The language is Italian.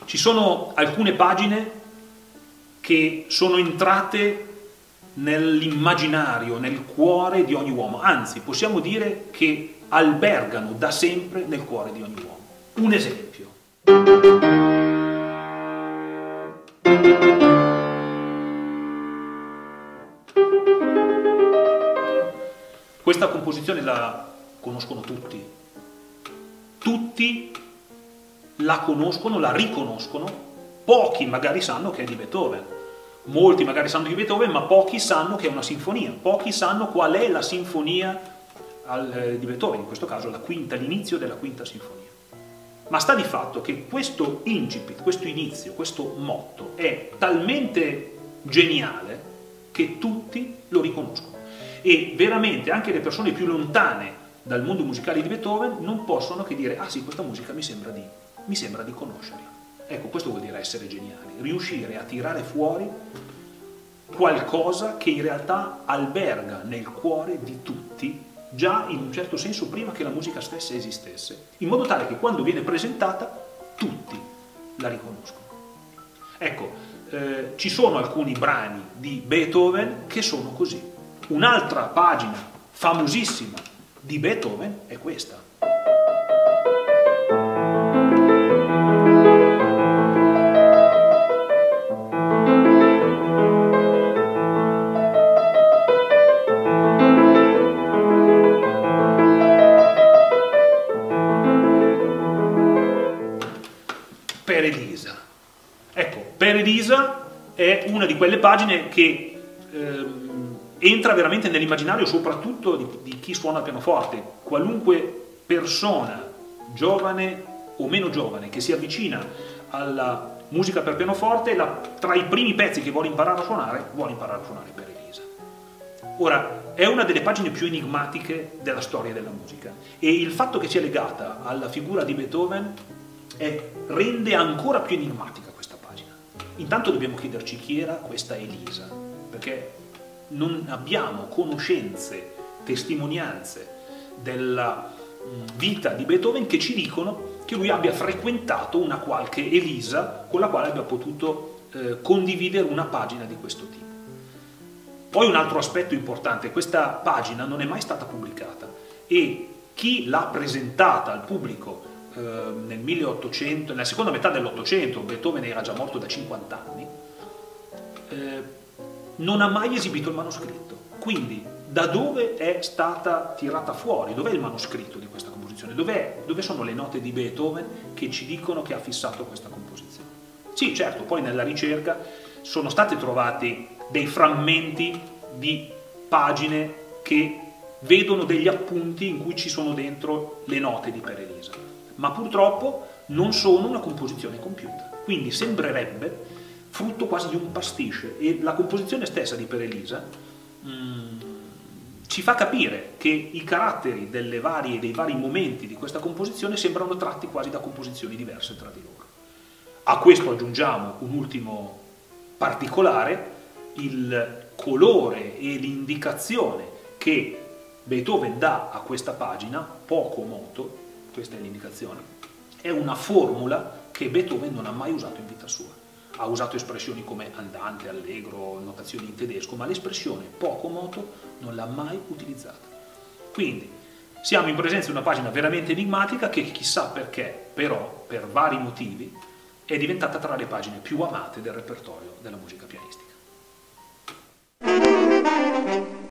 Ci sono alcune pagine che sono entrate nell'immaginario, nel cuore di ogni uomo, anzi possiamo dire che albergano da sempre nel cuore di ogni uomo. Un esempio. Questa composizione la conoscono tutti. Tutti la conoscono, la riconoscono, pochi magari sanno che è di Beethoven. Molti magari sanno di Beethoven, ma pochi sanno che è una sinfonia, pochi sanno qual è la sinfonia di Beethoven, in questo caso la quinta, l'inizio della quinta sinfonia. Ma sta di fatto che questo incipit, questo inizio, questo motto è talmente geniale che tutti lo riconoscono. E veramente anche le persone più lontane dal mondo musicale di Beethoven non possono che dire: ah sì, questa musica mi sembra di conoscerla. Ecco, questo vuol dire essere geniali, riuscire a tirare fuori qualcosa che in realtà alberga nel cuore di tutti, già in un certo senso prima che la musica stessa esistesse, in modo tale che quando viene presentata tutti la riconoscono. Ecco, ci sono alcuni brani di Beethoven che sono così. Un'altra pagina famosissima di Beethoven è questa. Per Elisa. Ecco, per Elisa è una di quelle pagine che entra veramente nell'immaginario soprattutto di chi suona il pianoforte. Qualunque persona, giovane o meno giovane, che si avvicina alla musica per pianoforte, tra i primi pezzi che vuole imparare a suonare per Elisa. Ora, è una delle pagine più enigmatiche della storia della musica e il fatto che sia legata alla figura di Beethoven rende ancora più enigmatica questa pagina. Intanto dobbiamo chiederci chi era questa Elisa, perché non abbiamo conoscenze, testimonianze della vita di Beethoven che ci dicono che lui abbia frequentato una qualche Elisa con la quale abbia potuto condividere una pagina di questo tipo. Poi un altro aspetto importante: questa pagina non è mai stata pubblicata e chi l'ha presentata al pubblico nel 1800, nella seconda metà dell'Ottocento, Beethoven era già morto da 50 anni, non ha mai esibito il manoscritto. Quindi da dove è stata tirata fuori? Dov'è il manoscritto di questa composizione? Dove sono le note di Beethoven che ci dicono che ha fissato questa composizione? Sì, certo, poi nella ricerca sono stati trovati dei frammenti di pagine che vedono degli appunti in cui ci sono dentro le note di Per Elisa, ma purtroppo non sono una composizione compiuta, quindi sembrerebbe frutto quasi di un pastiche, e la composizione stessa di Per Elisa ci fa capire che i caratteri dei vari momenti di questa composizione sembrano tratti quasi da composizioni diverse tra di loro. A questo aggiungiamo un ultimo particolare: il colore e l'indicazione che Beethoven dà a questa pagina, poco moto, questa è l'indicazione, è una formula che Beethoven non ha mai usato in vita sua. Ha usato espressioni come andante, allegro, notazioni in tedesco, ma l'espressione poco moto non l'ha mai utilizzata. Quindi siamo in presenza di una pagina veramente enigmatica che chissà perché, però, per vari motivi, è diventata tra le pagine più amate del repertorio della musica pianistica.